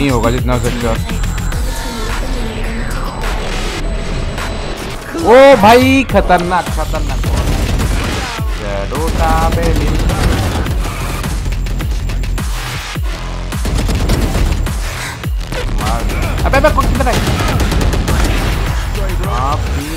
नहीं होगा जितना हो सकता। ओ भाई खतरनाक खतरनाक। अबे कौन किधर है आप?